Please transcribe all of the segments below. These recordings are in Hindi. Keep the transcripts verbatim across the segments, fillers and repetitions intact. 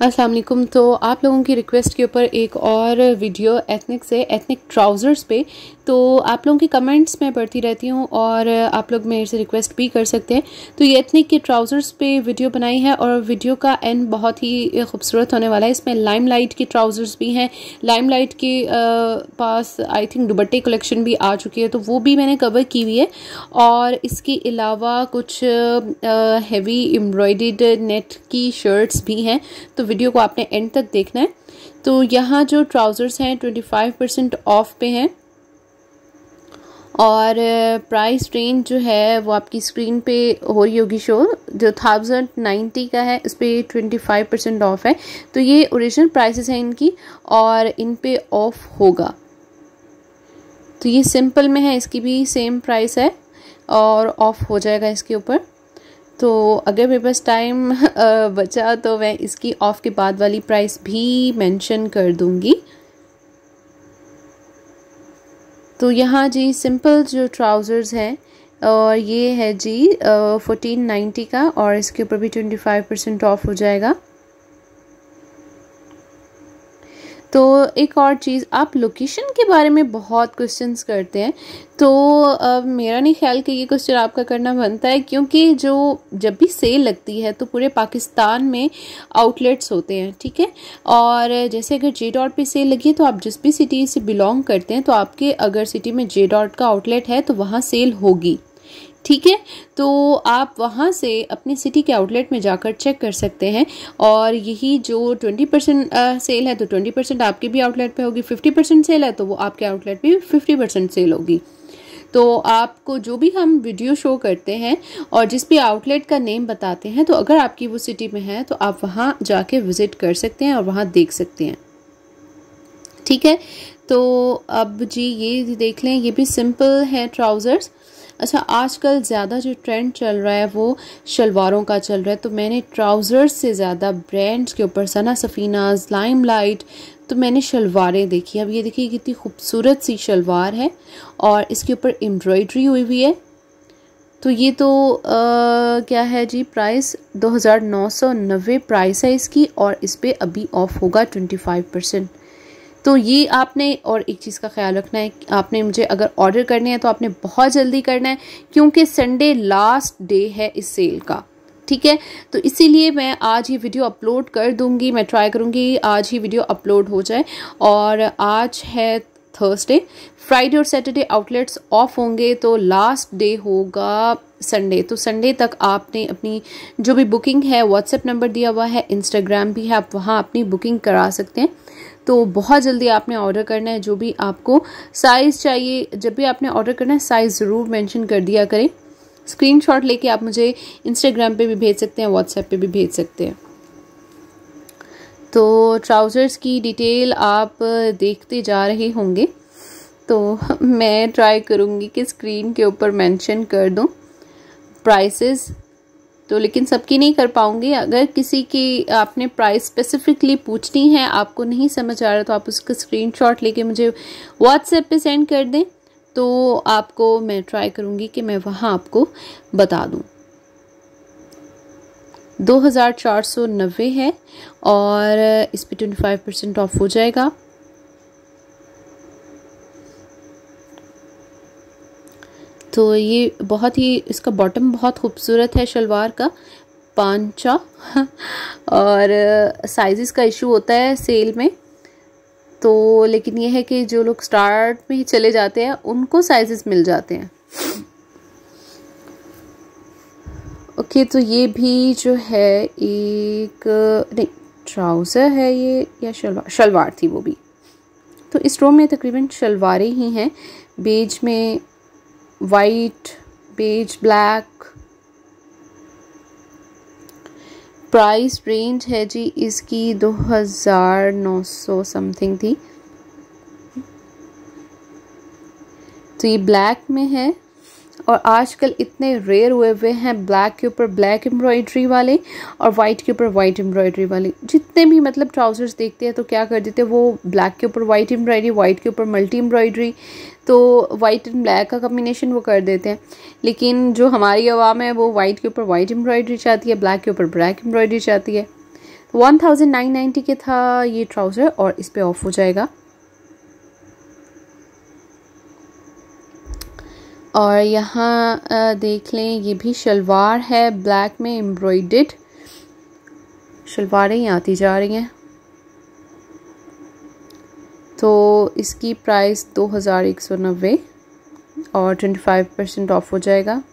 अस्सलाम वालेकुम। तो आप लोगों की रिक्वेस्ट के ऊपर एक और वीडियो एथनिक से एथनिक ट्राउज़र्स पे, तो आप लोगों की कमेंट्स मैं पढ़ती रहती हूँ और आप लोग मेरे से रिक्वेस्ट भी कर सकते हैं। तो ये एथनिक के ट्राउज़र्स पे वीडियो बनाई है और वीडियो का एंड बहुत ही खूबसूरत होने वाला है। इसमें लाइमलाइट के ट्राउज़र्स भी हैं। लाइमलाइट के पास आई थिंक दुपट्टे कलेक्शन भी आ चुकी है, तो वो भी मैंने कवर की हुई है। और इसके अलावा कुछ हैवी एम्ब्रॉयडर्ड नेट की शर्ट्स भी हैं, तो वीडियो को आपने एंड तक देखना है। तो यहाँ जो ट्राउज़र्स हैं पच्चीस परसेंट ऑफ पे हैं और प्राइस रेंज जो है वो आपकी स्क्रीन पे हो रही होगी शो, जो थाउजेंड नाइन्टी का है इस पर ट्वेंटी फाइव परसेंट ऑफ है। तो ये ओरिजिनल प्राइसेस हैं इनकी और इन पे ऑफ होगा। तो ये सिंपल में है, इसकी भी सेम प्राइस है और ऑफ हो जाएगा इसके ऊपर। तो अगर मेरे पास टाइम बचा तो मैं इसकी ऑफ के बाद वाली प्राइस भी मेंशन कर दूंगी। तो यहाँ जी सिंपल जो ट्राउज़र्स हैं और ये है जी फोर्टीन नाइन्टी का और इसके ऊपर भी ट्वेंटी फाइव परसेंट ऑफ हो जाएगा। तो एक और चीज़, आप लोकेशन के बारे में बहुत क्वेश्चंस करते हैं, तो अब मेरा नहीं ख्याल कि ये क्वेश्चन आपका करना बनता है, क्योंकि जो जब भी सेल लगती है तो पूरे पाकिस्तान में आउटलेट्स होते हैं, ठीक है। और जैसे अगर जे डॉट पे सेल लगी है तो आप जिस भी सिटी से बिलोंग करते हैं, तो आपके अगर सिटी में जे डॉट का आउटलेट है तो वहाँ सेल होगी, ठीक है। तो आप वहाँ से अपनी सिटी के आउटलेट में जाकर चेक कर सकते हैं। और यही जो ट्वेंटी परसेंट सेल है तो ट्वेंटी परसेंट आपके भी आउटलेट पे होगी, फिफ्टी परसेंट सेल है तो वो आपके आउटलेट पे फिफ्टी परसेंट सेल होगी। तो आपको जो भी हम वीडियो शो करते हैं और जिस भी आउटलेट का नेम बताते हैं, तो अगर आपकी वो सिटी में है तो आप वहाँ जाके विज़िट कर सकते हैं और वहाँ देख सकते हैं, ठीक है। तो अब जी ये देख लें, ये भी सिंपल है ट्राउज़र्स। अच्छा, आजकल ज़्यादा जो ट्रेंड चल रहा है वो शलवारों का चल रहा है, तो मैंने ट्राउज़र्स से ज़्यादा ब्रांड्स के ऊपर सना सफ़ीनाज़, लाइमलाइट, तो मैंने शलवारें देखी। अब ये देखिए कितनी खूबसूरत सी शलवार है और इसके ऊपर एम्ब्रॉयडरी हुई हुई है। तो ये तो आ, क्या है जी, प्राइस दो हज़ार नौ सौ नब्बे प्राइस है इसकी और इस पर अभी ऑफ होगा ट्वेंटी फाइव परसेंट। तो ये आपने, और एक चीज़ का ख्याल रखना है, आपने मुझे अगर ऑर्डर करने हैं तो आपने बहुत जल्दी करना है, क्योंकि संडे लास्ट डे है इस सेल का, ठीक है। तो इसीलिए मैं आज ही वीडियो अपलोड कर दूंगी, मैं ट्राई करूंगी आज ही वीडियो अपलोड हो जाए। और आज है थर्सडे, फ्राइडे और सैटरडे आउटलेट्स ऑफ होंगे, तो लास्ट डे होगा संडे। तो संडे तक आपने अपनी जो भी बुकिंग है, व्हाट्सएप नंबर दिया हुआ है, इंस्टाग्राम भी है, आप वहाँ अपनी बुकिंग करा सकते हैं। तो बहुत जल्दी आपने ऑर्डर करना है। जो भी आपको साइज़ चाहिए, जब भी आपने ऑर्डर करना है साइज़ ज़रूर मेंशन कर दिया करें। स्क्रीनशॉट लेके आप मुझे इंस्टाग्राम पे भी भेज सकते हैं, व्हाट्सएप पे भी भेज सकते हैं। तो ट्राउज़र्स की डिटेल आप देखते जा रहे होंगे, तो मैं ट्राई करूँगी कि स्क्रीन के ऊपर मेंशन कर दूँ प्राइसेस, तो लेकिन सबकी नहीं कर पाऊंगी। अगर किसी की आपने प्राइस स्पेसिफिकली पूछनी है, आपको नहीं समझ आ रहा, तो आप उसका स्क्रीनशॉट लेके मुझे व्हाट्सएप पे सेंड कर दें, तो आपको मैं ट्राई करूंगी कि मैं वहाँ आपको बता दूं। दो हज़ार चार सौ नब्बे है और इस पर ट्वेंटी फाइव परसेंट ऑफ हो जाएगा। तो ये बहुत ही, इसका बॉटम बहुत खूबसूरत है शलवार का, पांचा और साइज़ का इशू होता है सेल में, तो लेकिन ये है कि जो लोग स्टार्ट में ही चले जाते हैं उनको साइजेस मिल जाते हैं। ओके, तो ये भी जो है एक, नहीं ट्राउज़र है ये या शलवार, शलवार थी वो भी। तो इस रो में तकरीबन शलवारें ही हैं, बेज में, white, beige, black. Price range है जी इसकी दो हज़ार नौ सौ समथिंग थी। तो ये ब्लैक में है और आजकल इतने रेयर हुए हुए हैं ब्लैक के ऊपर ब्लैक एम्ब्रॉयडरी वाले और वाइट के ऊपर वाइट एम्ब्रॉयडरी वाले। जितने भी मतलब ट्राउज़र्स देखते हैं तो क्या कर देते हैं, वो ब्लैक के ऊपर वाइट एम्ब्रॉयडरी, वाइट के ऊपर मल्टी एम्ब्रॉयडरी, तो वाइट एंड ब्लैक का कम्बिनेशन वो कर देते हैं। लेकिन जो हमारी आवाम है वो वाइट के ऊपर वाइट एम्ब्रॉयडरी चाहती है, ब्लैक के ऊपर ब्लैक एम्ब्रॉयडरी चाहती है। वन थाउजेंड नाइन नाइन्टी के था ये ट्राउज़र और इस पे ऑफ हो जाएगा। और यहाँ देख लें, ये भी शलवार है ब्लैक में एम्ब्रॉयडर्ड शलवारें ही आती जा रही हैं। तो इसकी प्राइस दो हज़ार एक सौ नब्बे और ट्वेंटी फाइव परसेंट ऑफ हो जाएगा।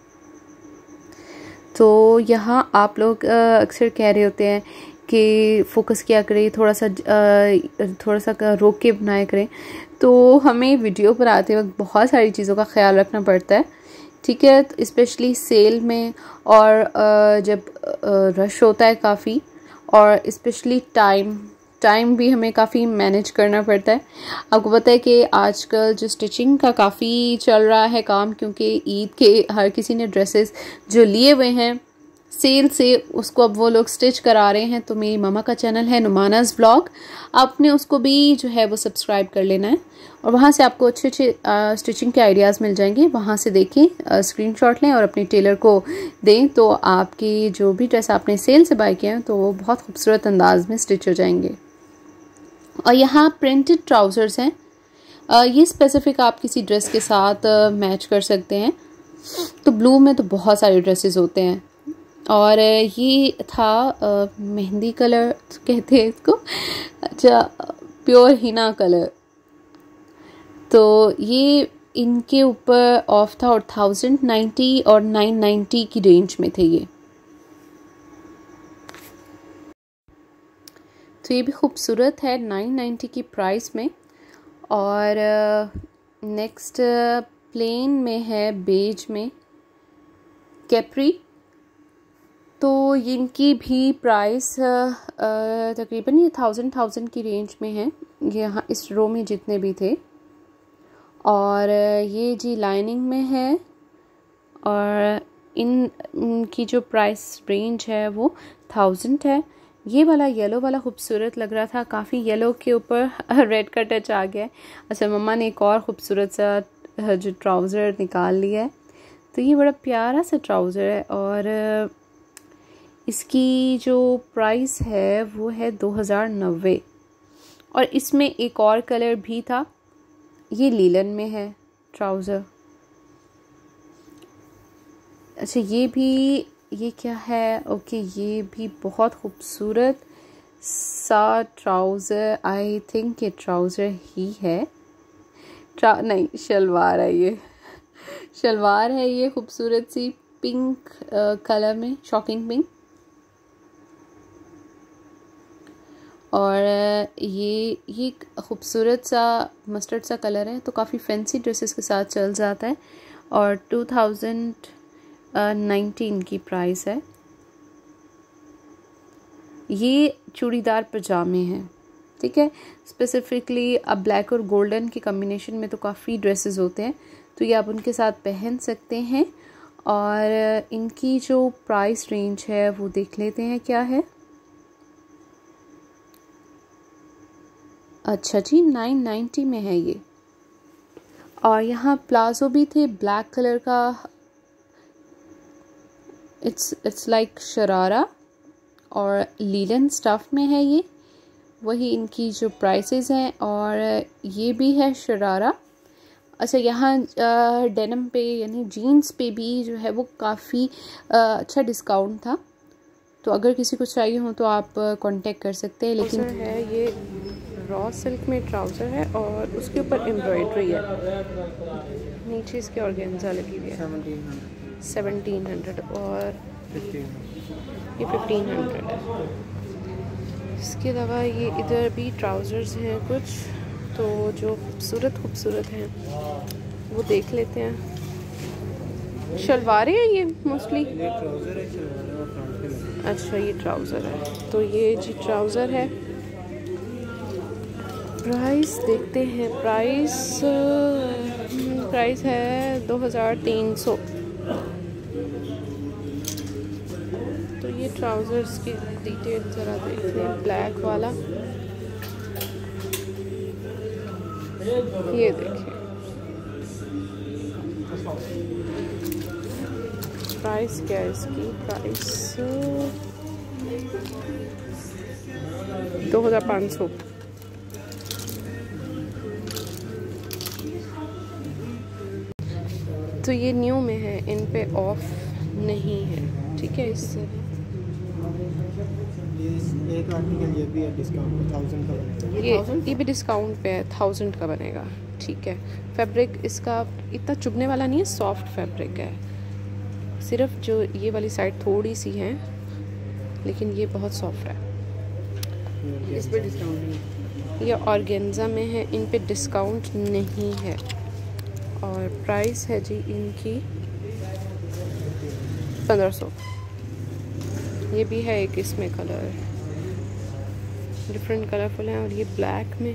तो यहाँ आप लोग अक्सर कह रहे होते हैं कि फोकस किया करें, थोड़ा सा थोड़ा सा रोक के बनाया करें। तो हमें वीडियो पर आते वक्त बहुत सारी चीज़ों का ख्याल रखना पड़ता है, ठीक है। तो स्पेशली सेल में और जब रश होता है काफ़ी, और स्पेशली टाइम टाइम भी हमें काफ़ी मैनेज करना पड़ता है। आपको पता है कि आजकल जो स्टिचिंग का काफ़ी चल रहा है काम, क्योंकि ईद के हर किसी ने ड्रेसेस जो लिए हुए हैं सेल से, उसको अब वो लोग स्टिच करा रहे हैं। तो मेरी मामा का चैनल है नुमानाज़ व्लॉग, आपने उसको भी जो है वो सब्सक्राइब कर लेना है और वहाँ से आपको अच्छे अच्छे स्टिचिंग के आइडियाज़ मिल जाएंगे। वहाँ से देखें, स्क्रीनशॉट लें और अपने टेलर को दें, तो आपकी जो भी ड्रेस आपने सेल से बाय किया है तो वो बहुत खूबसूरत अंदाज में स्टिच हो जाएंगे। और यहाँ प्रिंटेड ट्राउज़र्स हैं, ये स्पेसिफिक आप किसी ड्रेस के साथ मैच कर सकते हैं। तो ब्लू में तो बहुत सारे ड्रेसेस होते हैं, और ये था मेहंदी कलर कहते हैं इसको, अच्छा प्योर हिना कलर। तो ये इनके ऊपर ऑफ था और थाउजेंड नाइन्टी और नाइन नाइन्टी की रेंज में थे ये। तो ये भी खूबसूरत है नाइन नाइन्टी की प्राइस में। और नेक्स्ट प्लेन में है बेज में कैप्री। तो इनकी भी प्राइस तकरीबन ये थाउजेंड थाउजेंड की रेंज में है, यहाँ इस रो में जितने भी थे। और ये जी लाइनिंग में है, और इन इनकी जो प्राइस रेंज है वो थाउजेंड है। ये वाला येलो वाला खूबसूरत लग रहा था, काफ़ी येलो के ऊपर रेड का टच आ गया है। अच्छा, मम्मा ने एक और ख़ूबसूरत सा जो ट्राउज़र निकाल लिया है। तो ये बड़ा प्यारा सा ट्राउज़र है, और इसकी जो प्राइस है वो है दो हज़ार नब्बे। और इसमें एक और कलर भी था, ये लीलन में है ट्राउज़र। अच्छा, ये भी, ये क्या है, ओके, ये भी बहुत खूबसूरत सा ट्राउज़र, आई थिंक ये ट्राउज़र ही है, ट्रा नहीं शलवार है, ये शलवार है। ये खूबसूरत सी पिंक कलर में, शॉकिंग पिंक। और ये ये खूबसूरत सा मस्टर्ड सा कलर है, तो काफ़ी फैंसी ड्रेसेस के साथ चल जाता है। और टू थाउजेंड नाइनटीन की प्राइस है। ये चूड़ीदार पजामे हैं, ठीक है। स्पेसिफिकली अब ब्लैक और गोल्डन के कॉम्बिनेशन में तो काफ़ी ड्रेसेस होते हैं, तो ये आप उनके साथ पहन सकते हैं। और इनकी जो प्राइस रेंज है वो देख लेते हैं क्या है। अच्छा जी, नाइन नाइन्टी में है ये। और यहाँ प्लाजो भी थे ब्लैक कलर का, इट्स इट्स लाइक शरारा और लीलन स्टफ में है ये, वही इनकी जो प्राइसेस हैं। और ये भी है शरारा। अच्छा, यहाँ डेनिम पे यानी जीन्स पे भी जो है वो काफ़ी अच्छा डिस्काउंट था, तो अगर किसी को चाहिए हो तो आप कांटेक्ट कर सकते हैं। लेकिन है ये रॉ सिल्क में ट्राउज़र है और उसके ऊपर एम्ब्रॉयडरी है, नीचे इसके ऑर्गेन्जा लगी हुई है। सेवनटीन हंड्रेड और ये फिफ्टीन हंड्रेड है। इसके अलावा ये इधर भी ट्राउज़र्स हैं कुछ, तो जो खूबसूरत खूबसूरत हैं वो देख लेते हैं। शलवारें हैं ये मोस्टली। अच्छा, ये ट्राउज़र है, तो ये जी ट्राउज़र है। प्राइस देखते हैं, प्राइस प्राइस है दो हज़ार तीन सौ। तो ये ट्राउज़र्स की डिटेल ज़रा देखते हैं। ब्लैक वाला ये देखिए, प्राइस क्या है इसकी, प्राइस दो हज़ार पाँच सौ। तो ये न्यू में है, इन पे ऑफ नहीं है, ठीक है। इससे एक आर्टिकल ये भी है डिस्काउंट थाउजेंड का बनेगा, ये ये भी डिस्काउंट पे है, थाउजेंड का बनेगा, ठीक है। फैब्रिक इसका इतना चुभने वाला नहीं है, सॉफ्ट फैब्रिक है, सिर्फ जो ये वाली साइड थोड़ी सी है, लेकिन ये बहुत सॉफ्ट है। इस पे डिस्काउंट नहीं, ये ऑर्गेन्जा में है, इन पे डिस्काउंट नहीं है। और प्राइस है जी इनकी पंद्रह सौ। ये भी है एक इसमें कलर, डिफरेंट कलरफुल है, और ये ब्लैक में,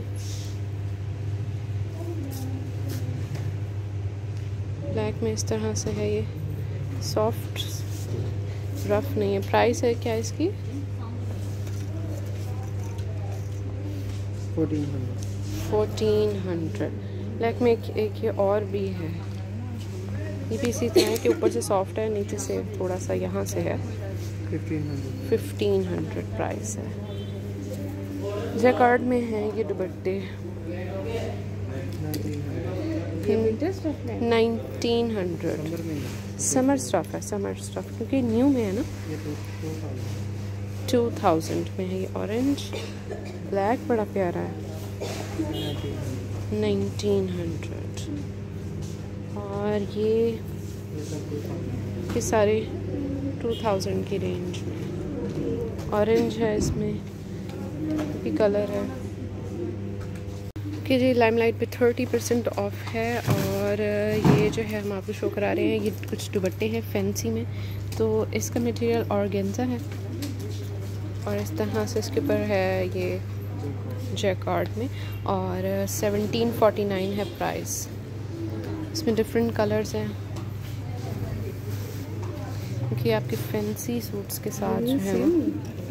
ब्लैक में इस तरह से है, ये सॉफ्ट रफ नहीं है। प्राइस है क्या इसकी? Fourteen hundred. Fourteen hundred. Black में एक, एक ये और भी है, ये भी इसी तरह है कि ऊपर से सॉफ्ट है, नीचे से थोड़ा सा यहाँ से है। Fifteen hundred. Fifteen hundred price है। जैकार्ड में है ये दुपट्टे, नाइनटीन हंड्रेड। समर स्टफ है, समर स्टफ, क्योंकि न्यू में है ना। टू थाउजेंड में है ये ऑरेंज, ब्लैक बड़ा प्यारा है, नाइनटीन हंड्रेड। और ये ये सारे टू थाउजेंड की रेंज में। ऑरेंज है, इसमें भी कलर है कि जी लाइमलाइट पे थर्टी परसेंट ऑफ है। और ये जो है हम आपको शो करा रहे हैं, ये कुछ दुपट्टे हैं फैंसी में। तो इसका मटेरियल ऑर्गेन्जा है, और इस तरह से इसके ऊपर है ये जैकार्ड में, और सेवनटीन फोर्टी नाइन है प्राइस। इसमें डिफरेंट कलर्स हैं, क्योंकि आपके फैंसी सूट्स के साथ जो है वो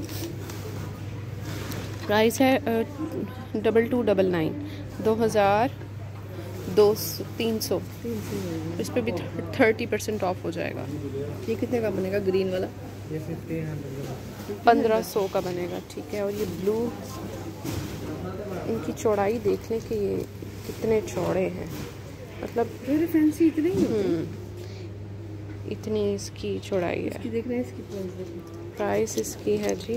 प्राइस है डबल टू डबल नाइन, दो हज़ार दो सौ तीन सौ। इस पर भी थर्टी परसेंट ऑफ हो जाएगा। ये कितने का बनेगा ग्रीन वाला? ये फिफ्टीन हंड्रेड पंद्रह सौ का बनेगा, ठीक है। और ये ब्लू, इनकी चौड़ाई देख लें कि ये कितने चौड़े हैं, मतलब वेरी फैंसी इतने ही होते हैं। इतनी इसकी चौड़ाई है। इसकी देख रहे हैं, इसकी प्राइस देखिए। प्राइस इसकी है जी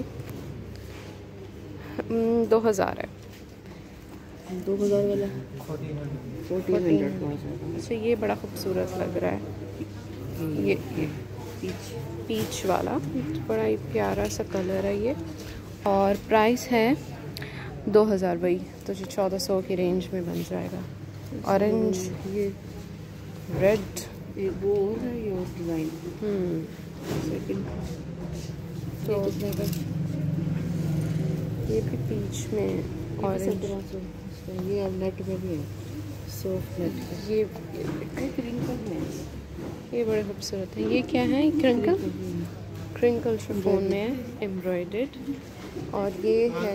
दो हज़ार है। दो हज़ार वाला फोर्टीन हंड्रेड। अच्छा, ये बड़ा खूबसूरत लग रहा है, ये ये पीच पीच वाला, बड़ा ही प्यारा सा कलर है ये। और प्राइस है दो हज़ार वही, तो जो चौदह सौ की रेंज में बन जाएगा। ऑरेंज, ये रेड, एक वो और है, ये और डिज़ाइन सेकंड। तो ये भी पीच में ऑरेंज, ये अब नेट में भी है, सॉफ्ट नेट। ये क्रिंकल है, ये बड़े खूबसूरत है। ये क्या है? क्रिंकल क्रिंकल शिफॉन में है, एम्ब्रॉयडर्ड। और ये है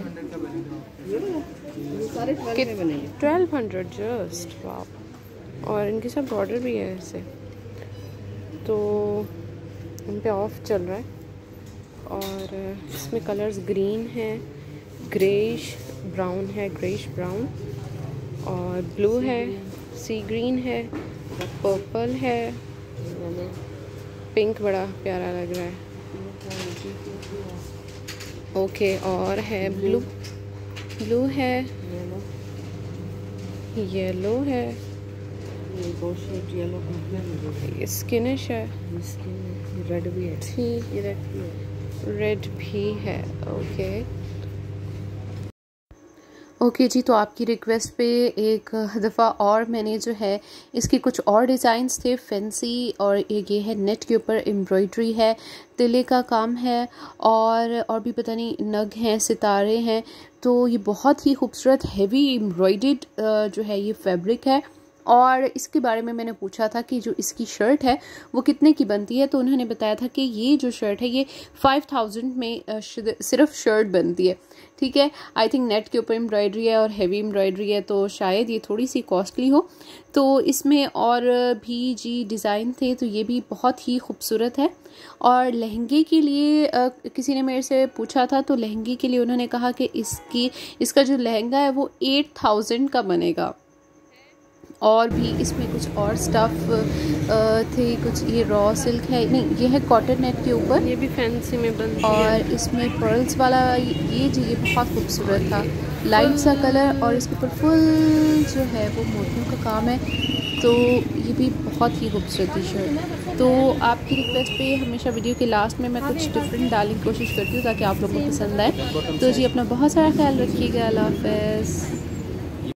ये सारे ट्वेल्व में बनेंगे, ट्वेल्व हंड्रेड जस्ट, वाह। और इनके साथ बॉर्डर भी है ऐसे, तो इन पे ऑफ चल रहा है। और इसमें कलर्स ग्रीन है, ग्रेइश ब्राउन है, ग्रेइश ब्राउन, और ब्लू है, सी ग्रीन है, पर्पल है, पिंक बड़ा प्यारा लग रहा है, ओके। और है ब्लू, ब्लू है, येलो है, ये स्किनिश है, रेड भी है, ठीक, ये रेड भी है, रेड भी है, ओके ओके जी। तो आपकी रिक्वेस्ट पे एक दफ़ा और मैंने जो है इसकी कुछ और डिज़ाइंस थे फैंसी, और ये है नेट के ऊपर एम्ब्रॉयडरी है, तिले का काम है, और और भी पता नहीं नग हैं, सितारे हैं। तो ये बहुत ही खूबसूरत हैवी एम्ब्रॉयडर्ड जो है ये फैब्रिक है, और इसके बारे में मैंने पूछा था कि जो इसकी शर्ट है वो कितने की बनती है, तो उन्होंने बताया था कि ये जो शर्ट है ये फाइव थाउजेंड में सिर्फ शर्ट बनती है। ठीक है, आई थिंक नेट के ऊपर एम्ब्रॉयडरी है और हैवी एम्ब्रॉयडरी है, तो शायद ये थोड़ी सी कॉस्टली हो। तो इसमें और भी जी डिज़ाइन थे, तो ये भी बहुत ही खूबसूरत है। और लहंगे के लिए आ, किसी ने मेरे से पूछा था, तो लहंगे के लिए उन्होंने कहा कि इसकी इसका जो लहंगा है वो एट थाउजेंड का बनेगा। और भी इसमें कुछ और स्टफ़ थे, कुछ ये रॉ सिल्क है, नहीं ये है कॉटन नेट के ऊपर, ये भी फैंसी में बनती और है। इसमें पर्ल्स वाला ये जी ये बहुत खूबसूरत था, लाइट सा कलर और इसके ऊपर फुल जो है वो मोतियों का काम है, तो ये भी बहुत ही खूबसूरत टी शर्ट। तो आपकी रिक्वेस्ट पे हमेशा वीडियो के लास्ट में मैं कुछ डिफरेंट डालने की कोशिश करती हूँ ताकि आप लोगों को पसंद आए। तो जी अपना बहुत सारा ख्याल रखिएगा, अल्लाह हाफ़िज़।